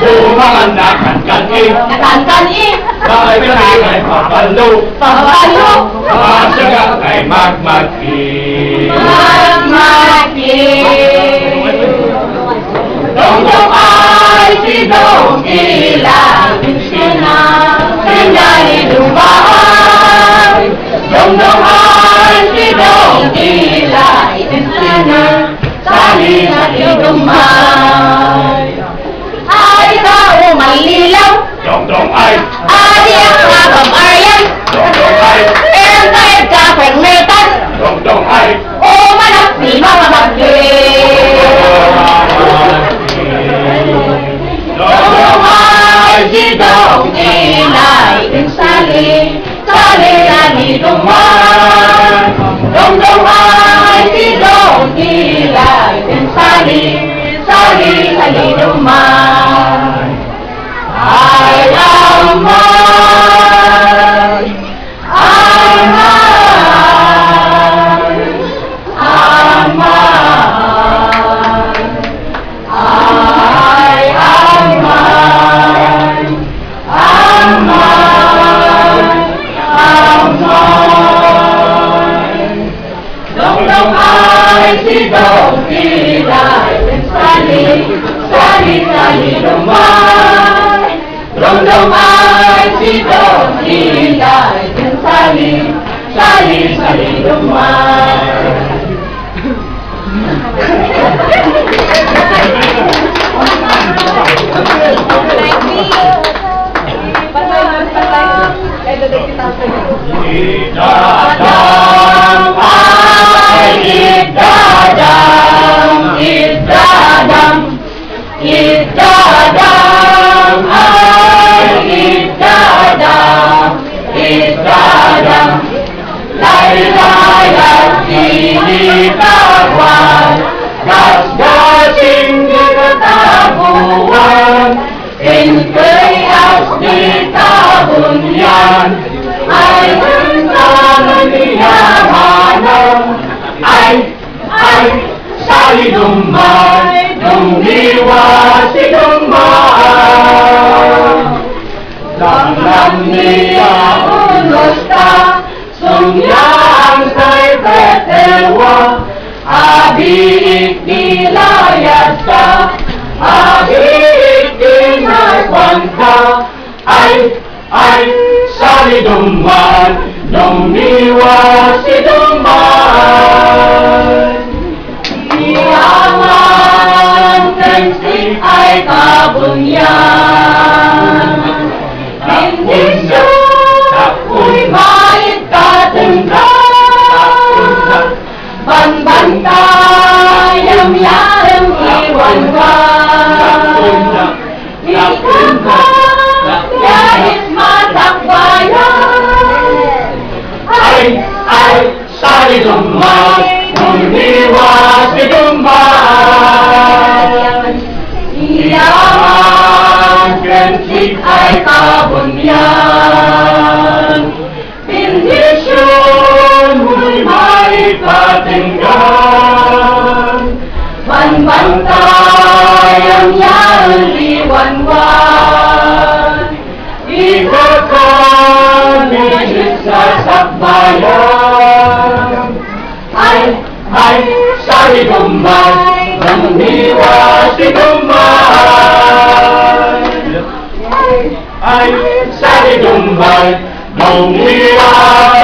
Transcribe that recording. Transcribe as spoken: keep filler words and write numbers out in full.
Umanganakan kanin, Kanin, Bakit kami ay papalo, Papalo, Masaga ay magmagi. Magmagi. Dong-dong ay si Dong Ilang, Sina, Sinali Dubai. Dong-dong ay si Dong Ilang, Sina, Sali-sali Dumay. Ay tao malilaw, Dong-dong ay, adi ang habang aryan, Dong-dong ay, entay ka pagmetan, Dong-dong ay, o manak di mga bagay. Dong ay si Dong Inay, sali, sali sali Dumay. Dong ay si Dong Inay, sali, sali sali Dumay. Ay amay, ay amay, amay, ay amay, amay, amay. Dong-dong ay si Dong Inay, sali, sali sali Dumay. Dong-dong ay si Dong Inay, sali, sali sali Dumay. Idadam ay idadam, idadam, idadam ay idadam, idadam. Laylay at sinitawan, gasgasing di katabuan, inkay as di kabunyan, ay hanggang niyamanan, ay, ay, sali Dumay, dumiwa si Dumay. Damdam niya unos ka, sumyang sa'y petewa, abiik nilayas ka, abiik dinaswan ka, ay, ay, sali Dumay, dumiwa si Dumay. Iyaman tensik ay kabunyan, bendisyon ako'y mait katunggan, banbantay ang yarang iwan ka, ikaw ka, yahit matakbayan. ay, ay, sali Dumay, dumiwa si Dumay. Iyaman kensik ay kabunyan, bendisyon mo'y may patinggan, banbantay ang yarang liwanwan, ikaw ka misis sa sakbayan. Ay, Ay, sali Dumay, dumiwa si Dumay. Ay, sali Dumay, dumiwa